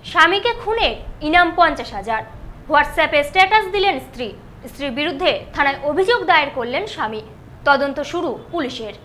স্বামীকে খুনের ইনাম 50,000। হোয়াটসঅ্যাপে স্ট্যাটাস দিলেন স্ত্রী। স্ত্রীর বিরুদ্ধে থানায় অভিযোগ দায়ের করলেন স্বামী। তদন্ত শুরু পুলিশের।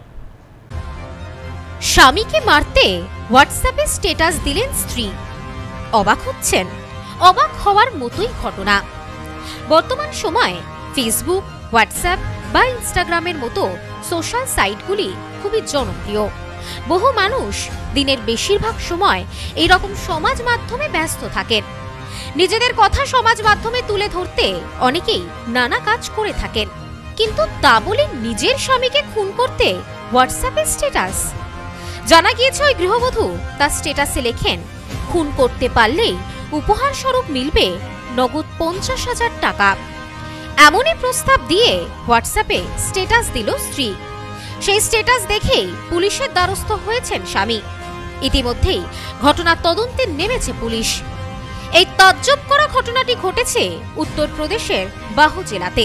স্বামীকে মারতে হোয়াটসঅ্যাপে স্ট্যাটাস দিলেন স্ত্রী। অবাক হচ্ছেন? অবাক হওয়ার মতোই ঘটনা। বর্তমান সময়ে ফেসবুক, হোয়াটসঅ্যাপ বা ইনস্টাগ্রামের মতো সোশ্যাল সাইটগুলি খুবই জনপ্রিয়। বহু মানুষ দিনের বেশিরভাগ সময় এই রকম সমাজ মাধ্যমে ব্যস্ত থাকেন। নিজেদের কথা সমাজ মাধ্যমে তুলে ধরতে অনেকেই নানা কাজ করে থাকেন, কিন্তু তা বলে নিজের স্বামীকে খুন করতে হোয়াটসঅ্যাপে স্ট্যাটাস। জানা গিয়েছে ওই গৃহবধূ তার স্ট্যাটাসে লেখেন, খুন করতে পারলেই উপহার স্বরূপ মিলবে নগদ 50,000 টাকা। এমনই প্রস্তাব দিয়ে হোয়াটসঅ্যাপে স্ট্যাটাস দিল স্ত্রী। সেই স্ট্যাটাস দেখেই পুলিশের দ্বারস্থ হয়েছেন স্বামী। ইতিমধ্যেই ঘটনার তদন্তে নেমেছে পুলিশ। এই তাজ্জব করা ঘটনাটি ঘটেছে উত্তরপ্রদেশের বাহু জেলাতে।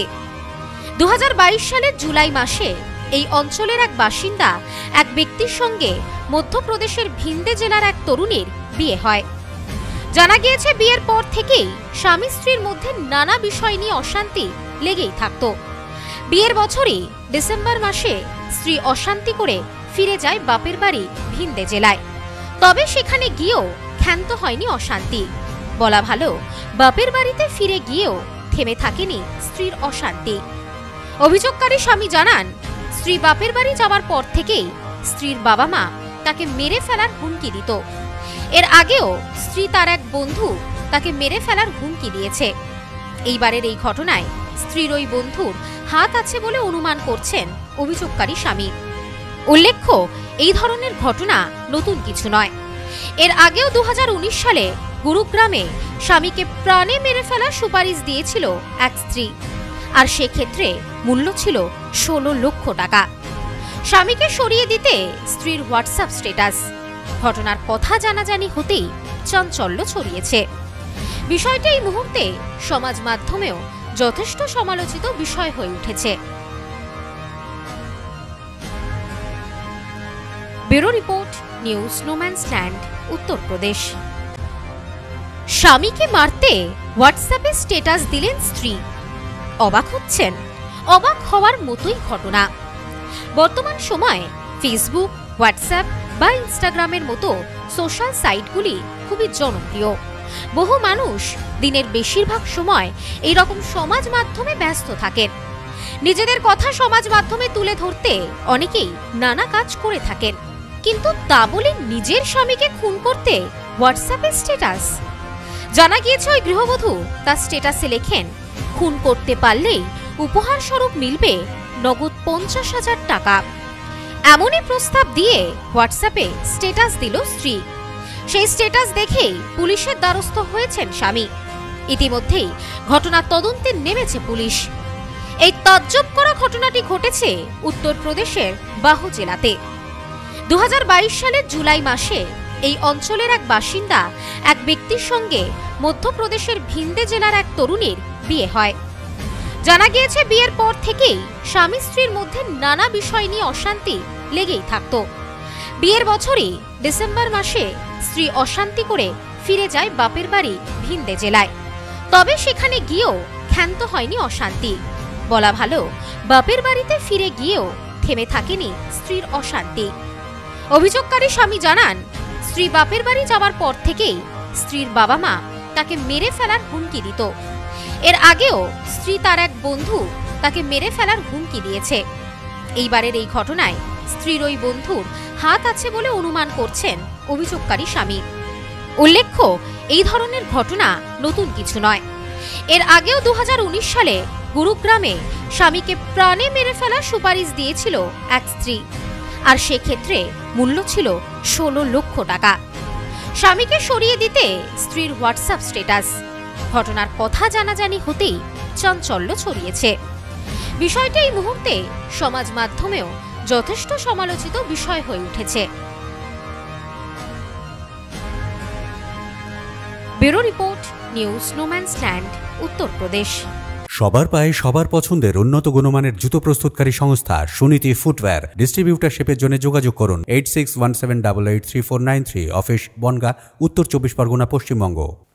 2022 সালের জুলাই মাসে এই অঞ্চলের এক বাসিন্দা এক ব্যক্তির সঙ্গে মধ্যপ্রদেশের ভিন্দে জেলার এক তরুণীর বিয়ে হয়। জানা গিয়েছে বিয়ের পর থেকেই স্বামী স্ত্রীর মধ্যে নানা বিষয় নিয়ে অশান্তি লেগেই থাকত। বিয়ের বছরই ডিসেম্বর মাসে স্ত্রী অশান্তি করে ফিরে যায় বাপের বাড়ি ভিন্দে জেলায়। তবে সেখানে গিয়েও ক্ষান্ত হয়নি অশান্তি। বলা ভালো, বাপের বাড়িতে ফিরে গিয়েও থেমে থাকেনি স্ত্রীর অশান্তি। অভিযোগকারী স্বামী জানান, স্ত্রী বাপের বাড়ি যাওয়ার পর থেকেই স্ত্রীর বাবা মা তাকে মেরে ফেলার হুমকি দিত। এর আগেও স্ত্রী তার এক বন্ধু তাকে মেরে ফেলার হুমকি দিয়েছে। এইবারের এই ঘটনায় স্ত্রীর ওই বন্ধুর হাত আছে বলে অনুমান করছেন অভিযোগকারী স্বামী। উল্লেখ্য, এই ধরনের ঘটনা নতুন কিছু নয়। এর আগেও 2019 সালে গুরুগ্রামে স্বামীকে প্রাণে মেরে ফেলার সুপারিশ দিয়েছিল এক স্ত্রী, আর সেক্ষেত্রে মূল্য ছিল 16 লক্ষ টাকা। স্বামীকে সরিয়ে দিতে স্ত্রীর হোয়াটসঅ্যাপ স্ট্যাটাস। ঘটনার কথা জানাজানি হতেই চাঞ্চল্য ছড়িয়েছে। বিষয়টি এই মুহূর্তে সমাজ মাধ্যমেও যথেষ্ট সমালোচিত বিষয় হয়ে উঠেছে। Bureau report, news no man's land, Uttar Pradesh. স্বামীকে মারতে হোয়াটসঅ্যাপে স্ট্যাটাস দিলেন স্ত্রী। অবাক হচ্ছেন? অবাক হওয়ার মতোই ঘটনা। বর্তমান সময়ে ফেসবুক, হোয়াটসঅ্যাপ বা ইনস্টাগ্রামের মতো সোশ্যাল সাইটগুলি খুবই জনপ্রিয়। বহু মানুষ দিনের বেশিরভাগ সময় এই রকম সমাজ মাধ্যমে ব্যস্ত থাকেন। নিজেদের কথা সমাজ মাধ্যমে তুলে ধরতে অনেকেই নানা কাজ করে থাকেন, কিন্তু তা বলে নিজের স্বামীকে খুন করতে হোয়াটসঅ্যাপে স্ট্যাটাস। জানা গিয়েছে ওই গৃহবধূ তার স্ট্যাটাসে লেখেন, খুন করতে পারলেই উপহার স্বরূপ মিলবে নগদ 50,000 টাকা। এমনই প্রস্তাব দিয়ে হোয়াটসঅ্যাপে স্ট্যাটাস দিল স্ত্রী। সেই স্ট্যাটাস দেখেই পুলিশের দ্বারস্থ হয়েছেন স্বামী। ইতিমধ্যেই ঘটনার তদন্তে নেমেছে পুলিশ। এই তাজ্জব করা ঘটনাটি ঘটেছে উত্তরপ্রদেশের বাহু জেলাতে। 2022 সালের জুলাই মাসে এই অঞ্চলের এক বাসিন্দা এক ব্যক্তির সঙ্গে মধ্যপ্রদেশের ভিন্দে জেলার এক তরুণীর বিয়ে হয়। জানা গিয়েছে বিয়ের পর থেকেই স্বামী স্ত্রীর মধ্যে নানা বিষয় নিয়ে অশান্তি লেগেই থাকত। বিয়ের বছরই ডিসেম্বর মাসে স্ত্রী অশান্তি করে ফিরে যায় বাপের বাড়ি ভিন্দে জেলায়। তবে সেখানে গিয়েও ক্ষান্ত হয়নি অশান্তি। বলা ভালো, বাপের বাড়িতে ফিরে গিয়েও থেমে থাকেনি স্ত্রীর অশান্তি। অভিযোগকারী স্বামী জানান, স্ত্রী বাপের বাড়ি যাওয়ার পর থেকেই স্ত্রীর বাবা মা তাকে মেরে ফেলার হুমকি দিত। এর আগেও স্ত্রী তার এক বন্ধু তাকে মেরে ফেলার হুমকি দিয়েছে। এইবারের এই ঘটনায় স্ত্রীর ওই বন্ধুর হাত আছে বলে অনুমান করছেন অভিযোগকারী স্বামী। উল্লেখ্য, এই ধরনের ঘটনা নতুন কিছু নয়। এর আগেও 2019 সালে গুরুগ্রামে স্বামীকে প্রাণে মেরে ফেলার সুপারিশ দিয়েছিল এক স্ত্রী, আর সেক্ষেত্রে মূল্য ছিল 16 লক্ষ টাকা। স্বামীকে সরিয়ে দিতে স্ত্রীর হোয়াটসঅ্যাপ স্ট্যাটাস। ঘটনার কথা জানাজানি হতেই চাঞ্চল্য ছড়িয়েছে। বিষয়টি এই মুহূর্তে সমাজ মাধ্যমেও যথেষ্ট সমালোচিত বিষয় হয়ে উঠেছে। Bureau report, news no man's land, Uttar Pradesh. সবার পায়ে সবার পছন্দের উন্নত গুণমানের জুতো প্রস্তুতকারী সংস্থা সুনীতি ফুটওয়্যার। ডিস্ট্রিবিউটারশিপের জন্য যোগাযোগ করুন 8617883493। অফিস বনগাঁ, উত্তর 24 পরগনা, পশ্চিমবঙ্গ।